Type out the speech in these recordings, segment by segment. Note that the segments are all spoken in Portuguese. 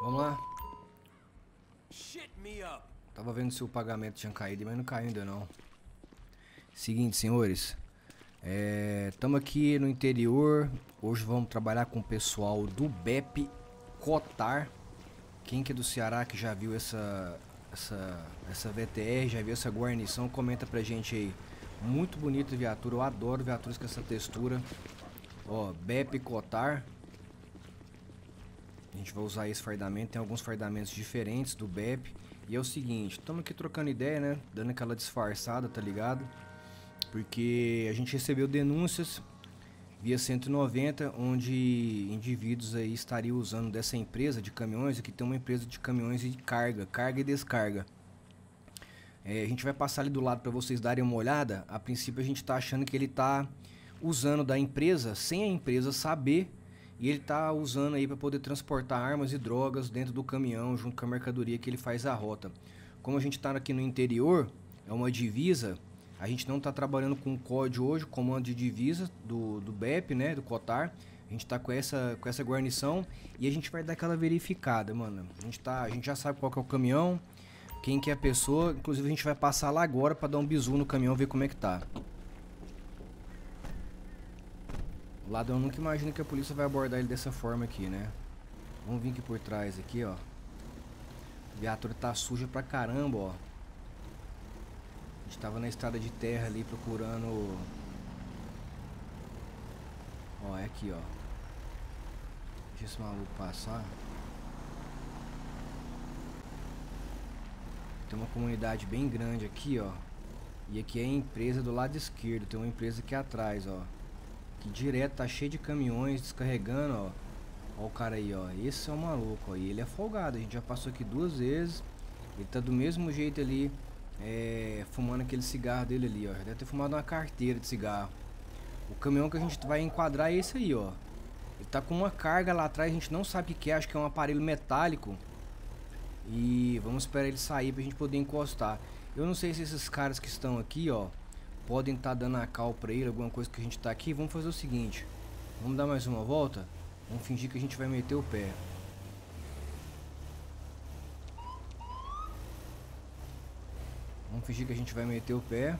Vamos lá. Tava vendo se o pagamento tinha caído, mas não caiu ainda não. Seguinte, senhores. Estamos aqui no interior. Hoje vamos trabalhar com o pessoal do BEP Cotar. Quem que é do Ceará que já viu essa VTR, já viu essa guarnição, comenta pra gente aí. Muito bonita a viatura, eu adoro viaturas com essa textura. Ó, BEP Cotar. A gente vai usar esse fardamento, tem alguns fardamentos diferentes do BEP. E é o seguinte, estamos aqui trocando ideia, né? Dando aquela disfarçada, tá ligado? Porque a gente recebeu denúncias via 190, onde indivíduos aí estariam usando dessa empresa de caminhões. Aqui tem uma empresa de caminhões de carga e descarga. A gente vai passar ali do lado para vocês darem uma olhada. A princípio a gente tá achando que ele tá usando da empresa sem a empresa saber. E ele tá usando aí para poder transportar armas e drogas dentro do caminhão junto com a mercadoria que ele faz a rota. Como a gente tá aqui no interior, é uma divisa, a gente não tá trabalhando com o COD hoje, comando de divisa do BEP, né, do Cotar. A gente tá com essa guarnição e a gente vai dar aquela verificada, mano. A gente já sabe qual que é o caminhão, quem que é a pessoa, inclusive a gente vai passar lá agora para dar um bisu no caminhão, ver como é que tá. O ladrão nunca imagina que a polícia vai abordar ele dessa forma aqui, né? Vamos vir aqui por trás aqui, ó. A viatura tá suja pra caramba, ó. A gente tava na estrada de terra ali procurando... Ó, é aqui, ó. Deixa esse maluco passar. Tem uma comunidade bem grande aqui, ó. E aqui é a empresa do lado esquerdo. Tem uma empresa aqui atrás, ó. Que direto tá cheio de caminhões descarregando, ó. Ó o cara aí, ó. Esse é o maluco, ó. E ele é folgado. A gente já passou aqui 2 vezes. Ele tá do mesmo jeito ali, fumando aquele cigarro dele ali, ó. Já deve ter fumado uma carteira de cigarro. O caminhão que a gente vai enquadrar é esse aí, ó. Ele tá com uma carga lá atrás, a gente não sabe o que é. Acho que é um aparelho metálico. E vamos esperar ele sair pra gente poder encostar. Eu não sei se esses caras que estão aqui, ó, podem estar dando a cal pra ele, alguma coisa que a gente tá aqui. Vamos fazer o seguinte, vamos dar mais uma volta. Vamos fingir que a gente vai meter o pé. Vamos fingir que a gente vai meter o pé.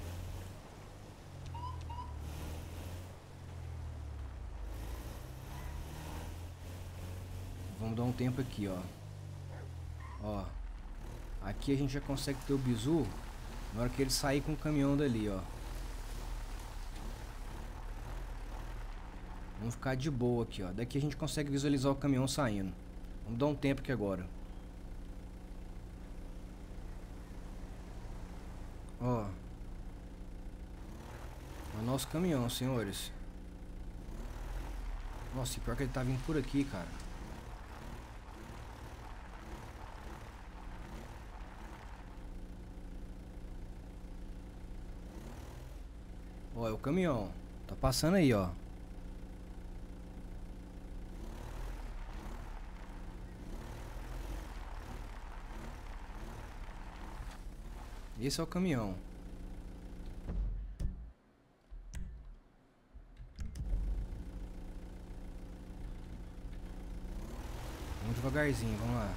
Vamos dar um tempo aqui, ó. Ó, aqui a gente já consegue ter o bizu na hora que ele sair com o caminhão dali, ó. Vamos ficar de boa aqui, ó. Daqui a gente consegue visualizar o caminhão saindo. Vamos dar um tempo aqui agora. Ó. É o nosso caminhão, senhores. Nossa, e pior que ele tá vindo por aqui, cara. Ó, é o caminhão. Tá passando aí, ó. Esse é o caminhão. Vamos devagarzinho, vamos lá.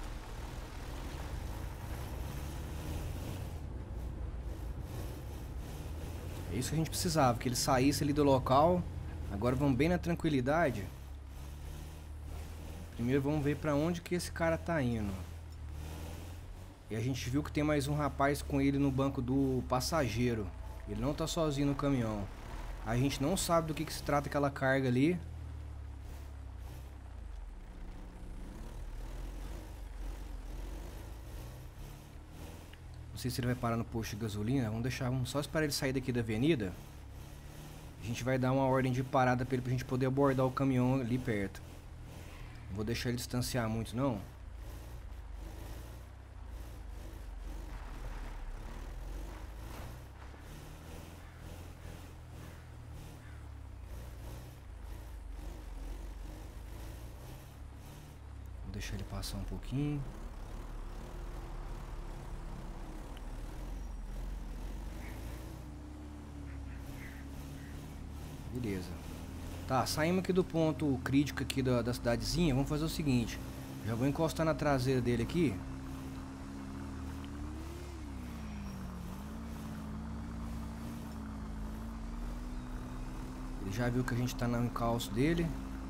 É isso que a gente precisava, que ele saísse ali do local. Agora vamos bem na tranquilidade. Primeiro vamos ver pra onde que esse cara tá indo. E a gente viu que tem mais um rapaz com ele no banco do passageiro. Ele não tá sozinho no caminhão. A gente não sabe do que se trata aquela carga ali. Não sei se ele vai parar no posto de gasolina. Vamos só esperar ele sair daqui da avenida. A gente vai dar uma ordem de parada pra ele, pra gente poder abordar o caminhão ali perto. Não vou deixar ele distanciar muito, não. Vou deixar ele passar um pouquinho. Beleza. Tá, saímos aqui do ponto crítico aqui da cidadezinha. Vamos fazer o seguinte. Já vou encostar na traseira dele aqui. Ele já viu que a gente tá no encalço dele.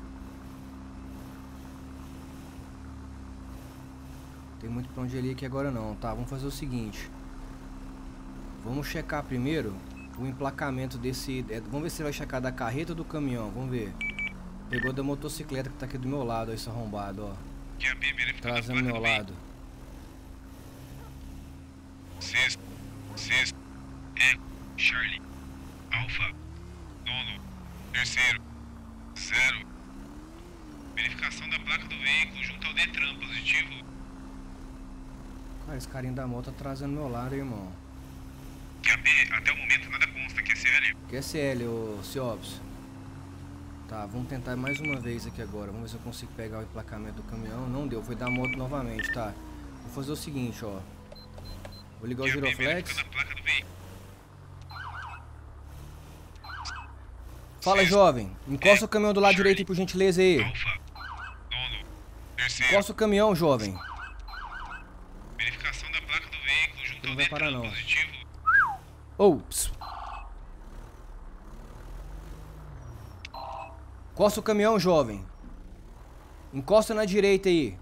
Tem muito pra onde ele ir aqui agora não, tá? Vamos fazer o seguinte. Vamos checar primeiro o emplacamento desse... vamos ver se ele vai checar da carreta ou do caminhão, vamos ver. Pegou da motocicleta que tá aqui do meu lado, ó, esse arrombado, ó. Trazendo do meu lado. Sexto, Charlie, Alfa, nono, terceiro, 0. Verificação da placa do veículo junto ao Detran, positivo. Cara, esse carinha da moto tá trazendo do meu lado, irmão. QAP, até o momento nada consta, QSL. QSL, ô Ciopes. Tá, vamos tentar mais uma vez aqui agora. Vamos ver se eu consigo pegar o emplacamento do caminhão. Não deu, foi da moto novamente, tá. Vou fazer o seguinte, ó. Vou ligar o giroflex. Fala, jovem. Encosta o caminhão do lado direito aí, por gentileza aí. Encosta o caminhão, jovem. Verificação da placa do veículo junto Não vai parar não. positivo. Ops. Encosta o caminhão, jovem. Encosta na direita aí.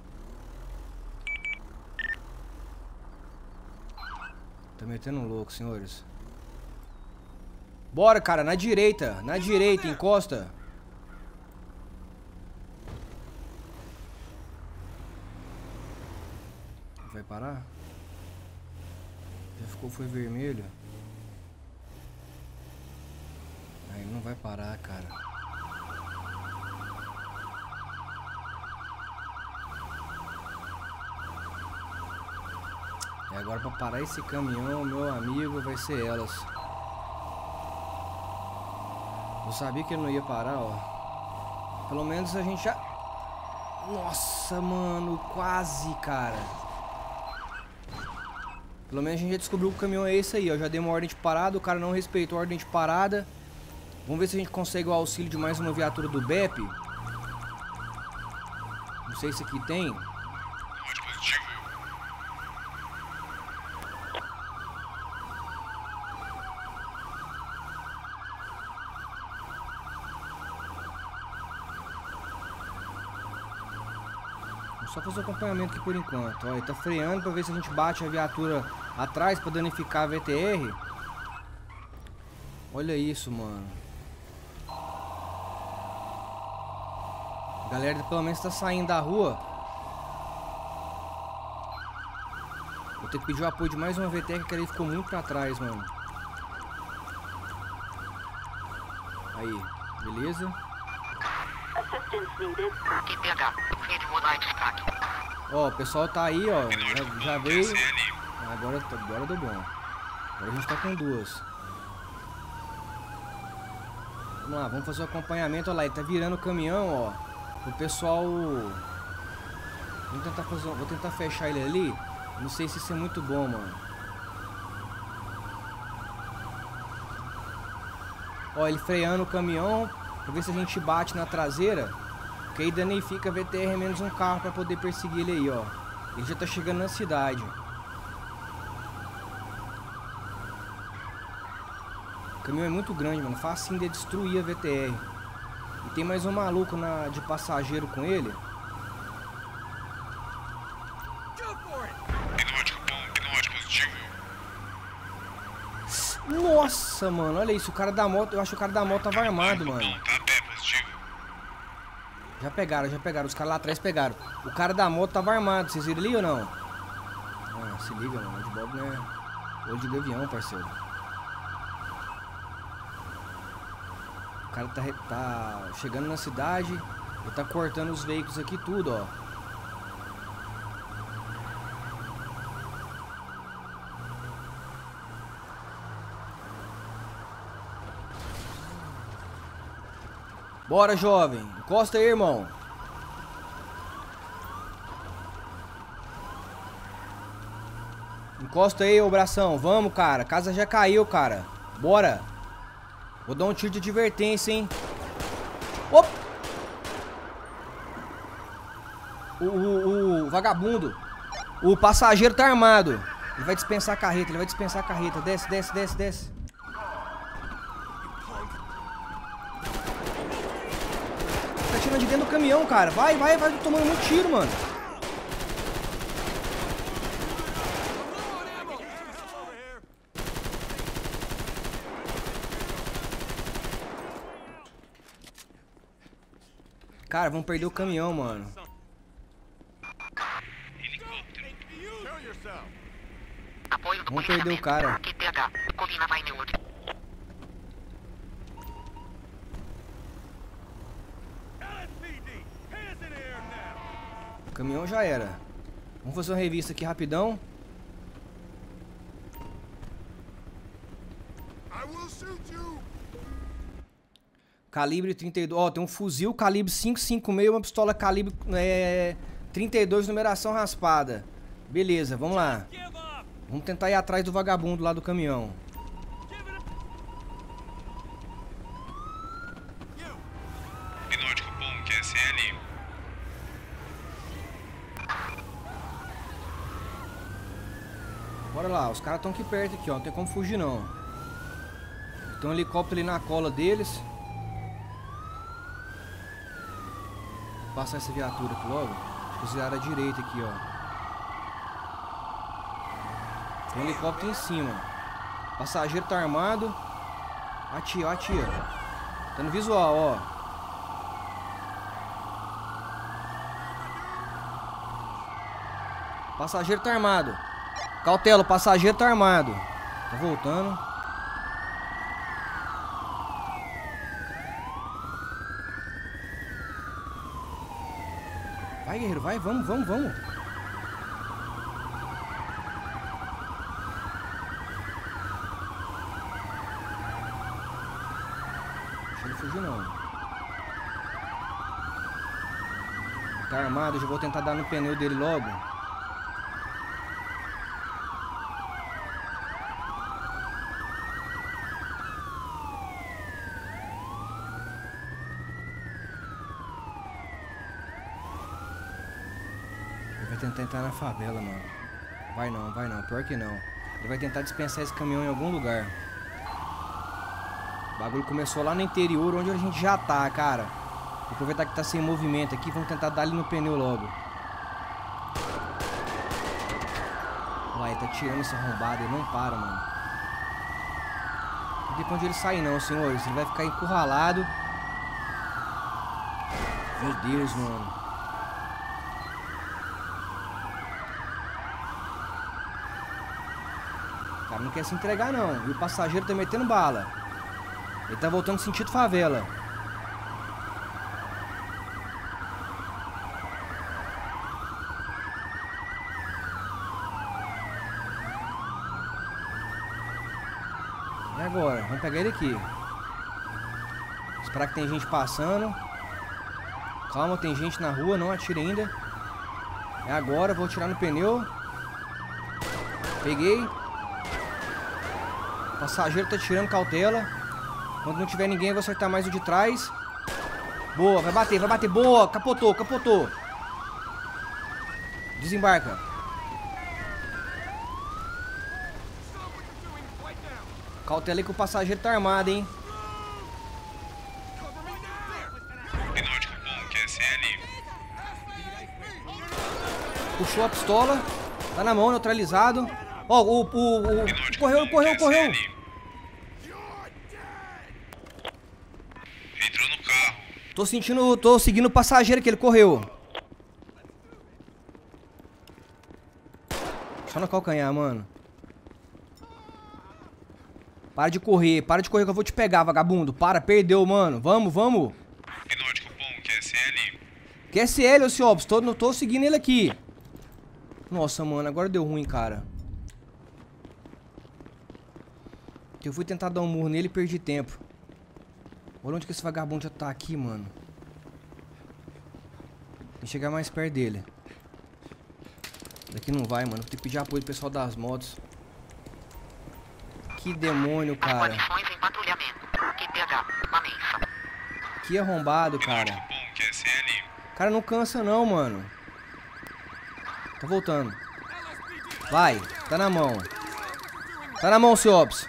Tá metendo um louco, senhores. Bora, cara, na direita, encosta. Vai parar? Já ficou, foi vermelho. Aí não vai parar, cara. E agora pra parar esse caminhão, meu amigo, vai ser elas. Eu sabia que ele não ia parar, ó. Pelo menos a gente já... Nossa, mano, quase, cara. Pelo menos a gente já descobriu que o caminhão é esse aí, ó. Já deu uma ordem de parada, o cara não respeitou a ordem de parada. Vamos ver se a gente consegue o auxílio de mais uma viatura do BEP. Não sei se aqui tem. Só fazer o acompanhamento aqui por enquanto. Ó, ele tá freando pra ver se a gente bate a viatura atrás pra danificar a VTR. Olha isso, mano. A galera pelo menos tá saindo da rua. Vou ter que pedir o apoio de mais uma VTR que ele ficou muito pra trás, mano. Aí, beleza. Ó, o pessoal tá aí, ó. Já veio. Agora deu bom. Agora a gente tá com duas. Vamos lá, vamos fazer o acompanhamento. Olha lá, ele tá virando o caminhão, ó. O pessoal. Vou tentar fechar ele ali. Não sei se isso é muito bom, mano. Ó, ele freando o caminhão. Pra ver se a gente bate na traseira. Que aí danifica a VTR menos um carro pra poder perseguir ele aí, ó. Ele já tá chegando na cidade. O caminhão é muito grande, mano. Facinho de destruir a VTR. E tem mais um maluco de passageiro com ele. Pneumático positivo. Nossa, mano. Olha isso. O cara da moto... Eu acho que o cara da moto tava armado, mano. Tá a pé, positivo. Já pegaram. Os caras lá atrás pegaram. O cara da moto tava armado. Vocês viram ali ou não? Ah, se liga, mano. O de Bob não é olho de gavião, parceiro. O cara tá chegando na cidade. Ele tá cortando os veículos aqui tudo, ó. Bora, jovem. Encosta aí, irmão. Encosta aí, ô bração. Vamos, cara. A casa já caiu, cara. Bora. Vou dar um tiro de advertência, hein. Opa! O vagabundo. O passageiro tá armado. Ele vai dispensar a carreta, ele vai dispensar a carreta. Desce, desce, desce, desce. Tá tirando de dentro do caminhão, cara. Vai, vai, vai tomando muito tiro, mano. Cara, vamos perder o caminhão, mano. Vamos perder o cara. O caminhão já era. Vamos fazer uma revista aqui rapidão. Calibre 32. Ó, tem um fuzil calibre 5,56 e uma pistola calibre 32, numeração raspada. Beleza, vamos lá. Vamos tentar ir atrás do vagabundo lá do caminhão. Hipnótico bom, QSL. Bora lá, os caras estão aqui perto aqui, ó. Não tem como fugir não. Tem um helicóptero ali na cola deles. Vou passar essa viatura aqui logo. Desviar à direita aqui, ó. Tem um helicóptero em cima. O passageiro tá armado. Atira, atira. Tá no visual, ó. O passageiro tá armado. Cautela, o passageiro tá armado. Tá voltando. Vai, guerreiro, vai, vamos, vamos, vamos. Deixa ele fugir não. Tá armado, eu já vou tentar dar no pneu dele logo. Vai tentar entrar na favela, mano. Vai não, pior que não. Ele vai tentar dispensar esse caminhão em algum lugar. O bagulho começou lá no interior, onde a gente já tá, cara. Vou aproveitar que tá sem movimento aqui, vamos tentar dar ali no pneu logo. Vai, tá tirando essa arrombada, ele não para, mano. Não tem pra onde ele sair não, senhores. Ele vai ficar encurralado. Meu Deus, mano. O cara não quer se entregar não. E o passageiro tá metendo bala. Ele tá voltando sentido favela. E agora? Vamos pegar ele aqui. Esperar que tem gente passando. Calma, tem gente na rua, não atire ainda. É agora, vou tirar no pneu. Peguei. O passageiro tá tirando, cautela. Quando não tiver ninguém, eu vou acertar mais o de trás. Boa, vai bater, boa. Capotou, capotou. Desembarca. Cautela aí que o passageiro tá armado, hein. Hipnótico bom, QSL. Puxou a pistola. Tá na mão, neutralizado. Ó, correu. Entrou no carro. Tô seguindo o passageiro que ele correu. Só no calcanhar, mano. Para de correr que eu vou te pegar, vagabundo. Para, perdeu, mano. Vamos. Hipnótico bom, QSL. QSL, ô Ciobs, tô seguindo ele aqui. Nossa, mano, agora deu ruim, cara. Eu fui tentar dar um murro nele e perdi tempo. Olha onde que esse vagabundo já tá aqui, mano. Tem que chegar mais perto dele. Daqui não vai, mano. Vou ter que pedir apoio do pessoal das motos. Que demônio, cara. Que arrombado, cara. Hipnótico bom, QSL. Cara, não cansa não, mano. Tá voltando. Vai, tá na mão. Tá na mão, seu Ops.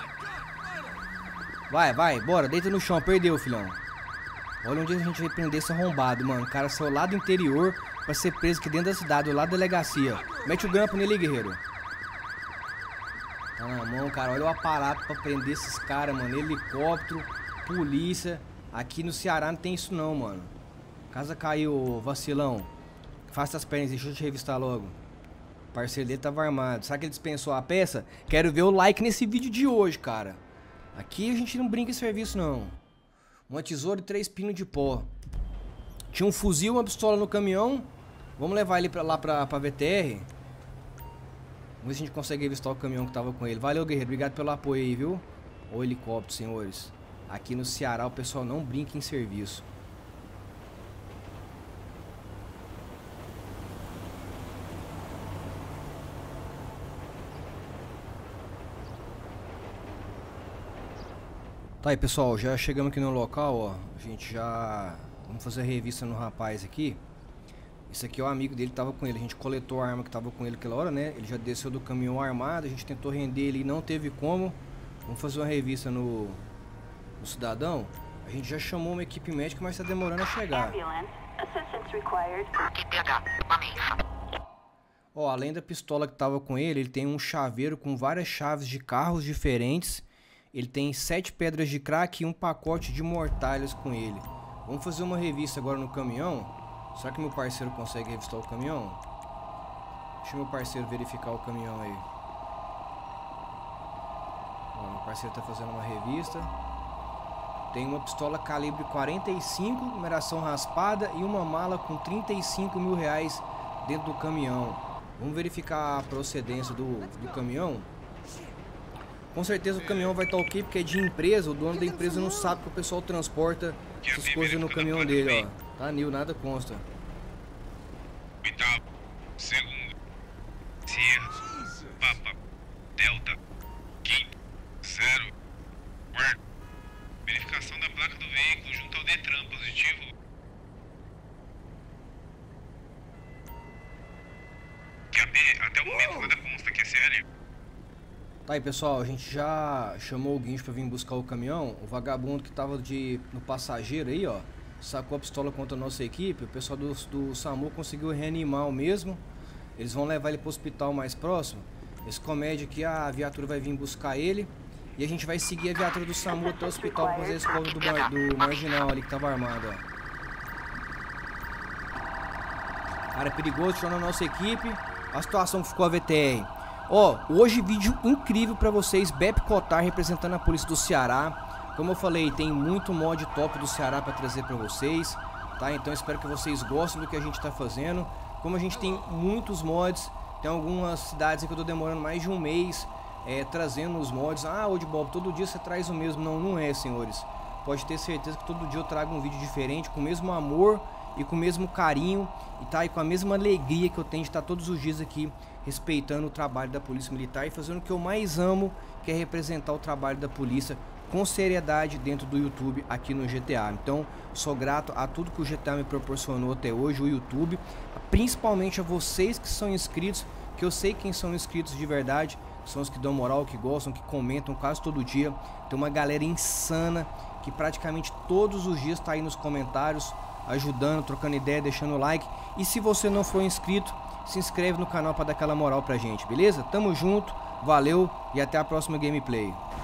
Vai, bora, deita no chão, perdeu, filhão. Olha onde a gente vai prender esse arrombado, mano. O cara saiu lá do interior pra ser preso aqui dentro da cidade, do lado da delegacia. Mete o grampo nele, guerreiro. Tá na mão, cara. Olha o aparato pra prender esses caras, mano. Helicóptero, polícia. Aqui no Ceará não tem isso não, mano. Casa caiu, vacilão. Faça as pernas, deixa eu te revistar logo. O parceiro dele tava armado. Será que ele dispensou a peça? Quero ver o like nesse vídeo de hoje, cara. Aqui a gente não brinca em serviço, não. Uma tesoura e 3 pinos de pó. Tinha um fuzil, uma pistola no caminhão. Vamos levar ele lá pra VTR. Vamos ver se a gente consegue revistar o caminhão que tava com ele. Valeu, guerreiro. Obrigado pelo apoio aí, viu? O helicóptero, senhores. Aqui no Ceará o pessoal não brinca em serviço. Tá aí, pessoal, já chegamos aqui no local, ó. A gente já... Vamos fazer a revista no rapaz aqui. Esse aqui é o amigo dele que tava com ele. A gente coletou a arma que tava com ele aquela hora, né? Ele já desceu do caminhão armado. A gente tentou render ele e não teve como. Vamos fazer uma revista no cidadão. A gente já chamou uma equipe médica, mas tá demorando a chegar. Ó, além da pistola que tava com ele, ele tem um chaveiro com várias chaves de carros diferentes. Ele tem 7 pedras de crack e um pacote de mortalhas com ele. Vamos fazer uma revista agora no caminhão. Será que meu parceiro consegue revistar o caminhão? Deixa meu parceiro verificar o caminhão aí. Ó, meu parceiro tá fazendo uma revista. Tem uma pistola calibre 45, numeração raspada e uma mala com 35 mil reais dentro do caminhão. Vamos verificar a procedência do caminhão. Com certeza o caminhão vai estar ok, porque é de empresa. O dono da empresa não sabe que o pessoal transporta essas coisas no caminhão dele, ó. Tá nil, nada consta. Oitavo, segundo, Sierra, Papa, Delta, Quinto, 0, quarto. Verificação da placa do veículo junto ao Detran, positivo. Até o momento nada consta que é sério. Tá aí, pessoal, a gente já chamou o guincho pra vir buscar o caminhão. O vagabundo que tava no passageiro aí, ó, sacou a pistola contra a nossa equipe. O pessoal do SAMU conseguiu reanimar o mesmo. Eles vão levar ele pro hospital mais próximo. Esse comédia aqui, a viatura vai vir buscar ele. E a gente vai seguir a viatura do SAMU até o hospital pra fazer a escolta do marginal ali que tava armado, ó. Cara, é perigoso, tirando a nossa equipe. A situação que ficou a VTR. Ó, hoje vídeo incrível pra vocês, Bep Cotar representando a polícia do Ceará. Como eu falei, tem muito mod top do Ceará pra trazer pra vocês, tá? Então espero que vocês gostem do que a gente tá fazendo. Como a gente tem muitos mods, tem algumas cidades que eu tô demorando mais de um mês trazendo os mods. Ah, ô de Bob, todo dia você traz o mesmo. Não, não é, senhores. Pode ter certeza que todo dia eu trago um vídeo diferente, com o mesmo amor e com o mesmo carinho, e tá, e com a mesma alegria que eu tenho de estar todos os dias aqui respeitando o trabalho da Polícia Militar e fazendo o que eu mais amo, que é representar o trabalho da polícia com seriedade dentro do YouTube aqui no GTA. Então, sou grato a tudo que o GTA me proporcionou até hoje, o YouTube, principalmente a vocês que são inscritos, que eu sei quem são inscritos de verdade, são os que dão moral, que gostam, que comentam quase todo dia. Tem uma galera insana que praticamente todos os dias está aí nos comentários, ajudando, trocando ideia, deixando o like. E se você não for inscrito, se inscreve no canal para dar aquela moral pra gente, beleza? Tamo junto, valeu e até a próxima gameplay.